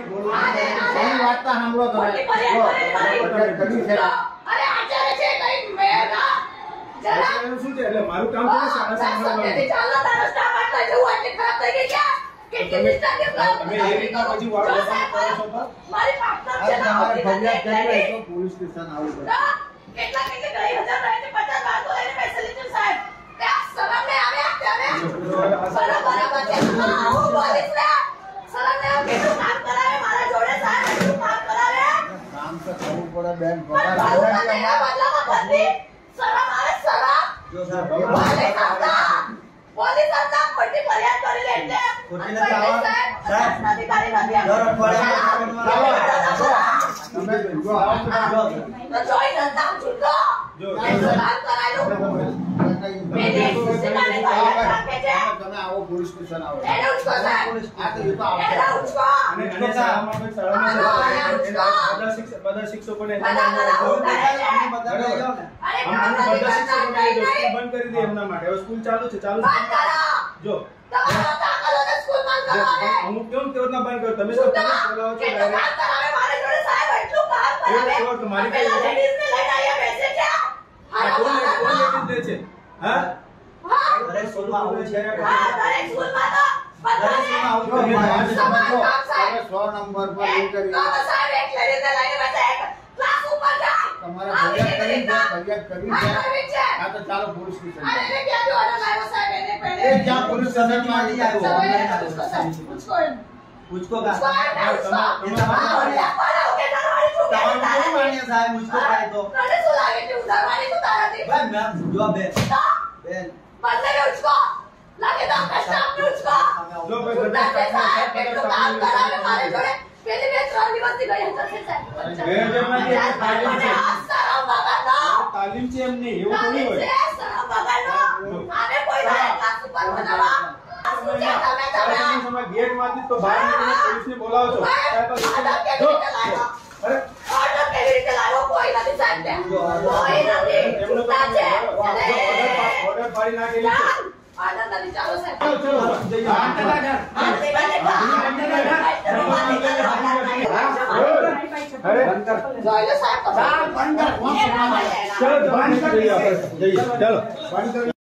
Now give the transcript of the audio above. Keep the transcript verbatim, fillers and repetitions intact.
એની વાત તો સાંભળો તમે કરી છે અરે આચાર્ય છે કઈ મેરા જરા શું છે એટલે મારું કામ છે શાળા સાંભળવાનું ચાલો તારો સ્ટાફ આટલા જવું એટલે ખરાબ થઈ ગઈ ક્યાં કેટલી મિસ્ટેક કે તમે એ રીતના પછી વાળ વસન કરો છો તો મારી પાર્ટનર છે ના તમારે ફરિયાદ કરી તો પોલીસ સ્ટેશન આવવું પડે કેટલા કેટલી ગઈ હજાર રહે પચાસ લાખ તો એને પૈસા લીધું સાહેબ ત્યાં શરમ ને આવે તમે બરાબર છે આવું પોલીસ ને શરમ ને આવે કેટલું કામ કરાવે મારા જોડે સાહેબ કેટલું કામ કરાવે કામ તો કરવું પડે બેન પણ બાબુ મને આ બદલામાં બદલી શરમ આવે શરમ જો સાહેબ પોલીસ હતા પોલીસ હતા ખોટી ફરિયાદ કરી લે એટલે ખોટી નથી આવા સાહેબ અધિકારી નથી દર અઠવાડિયે તમે જો આવો જો તો જોઈ નતા છૂટો જો કામ કરાયો મેને સિસ્ટમને ફરિયાદ રાખે છે તમે આવો પોલીસ સ્ટેશન આવો એને ઉઠકો સાહેબ આ તો એ તો આવશે એને ઉઠકો અને અને શાળામાં પણ શાળામાં બધા શિક્ષક બધા શિક્ષકોને બધા બધા ઉઠાડે છે અમને બધા લઈ જાઓ ને અરે આમ કામ બધા કરી શિક્ષકોને નહીં સ્કૂલ બંધ કરી દે એમના માટે હવે સ્કૂલ ચાલુ છે ચાલુ બંધ કરો જો તમારો તાકાત હોય સ્કૂલ બંધ જો, કરો ને અમુક કેમ કેવું ના બંધ કરો તમે તો તમે બોલાવો છો કેટલું કામ કરાવે મારા જોડે સાહેબ એટલું કામ એ કરાવે તો તમારી પેલા લેડીઝ ને લઈને આયા બેસે છે આ કોણ કોણ લેડીઝ દે છે હા હા દરેક સ્કૂલમાં આવું છે હા દરેક સ્કૂલમાં તો દરેક સ્કૂલમાં આવું છે સમાન કામ તમે સાહેબ સો નંબર પર એ કરી તો સાહેબ એક લેડીઝ ને લઈને બેસે એક ક્લાસ ઉપર જાય તમારે ફરિયાદ કરી છે ફરિયાદ કરી હા, કરવી છે છે. આ તો ચાલો પોલીસ સ્ટેશન અરે એને ક્યાં જો ઓર્ડર આવ્યો સાહેબ એને એ પહેલે જ્યાં પોલીસ સ્ટેશનમાં નહીં આવ્યો સાહેબ એને પૂછો સાહેબ પૂછો એને મુझको પૂછો એને પૂછો તમારે- હા ઓલા પાડો કે તારાવાળી શું કે તમારું તારાથી? શું માન્ય સાહેબ મુझको કાય તો તને શું લાગે છે ઉધારવાની શું તારાથી? ભાઈ મેમ જો બેન તો બેન બદલે કે ઉચકો લાગે તો આખા સ્ટાફને ઉચકો જો ભાઈ બધા ઉધાર છે સાહેબ સ્ટાફને કેટલું કામ કરાવે મારી જોડે પેલી બે ત્રણ દિવસથી ગઈ હશે સાહેબ બે હજારમાંથી એક તાલીમ છે. આ શરમ વગરનો. તાલીમ છે એમ નહીં એવું થોડી તાલીમ હોય છે, શરમ વગરનો. આને કોઈ ના ક્લાસ ઉપર બનાવવા. આ શું છે તમે તમે? તમે ગેટ માંથી તો બહાર નીકળીને પોલીસને બોલાવો છો સાહેબ આ ઓર્ડર કેવી જો, રીતે લાવ્યો? અરે ઓર્ડર કેવી રીતે લાવ્યો? કોઈ નથી સાહેબ ને. કોઈ નથી. એમનો તો છૂટા છે. ઓર્ડર અને ઓર્ડર ફાડી નાખેલી છે ઓર્ડર નથી. ચાલો સાહેબ. ચલો ચલો જઈએ આ દિવાલે કા? અરે જોઈ લો સાહેબ. બંધ કર, બંધ કર. ચલો ચલો જઈએ આપણે. જઈએ ચાલો બંધ કરી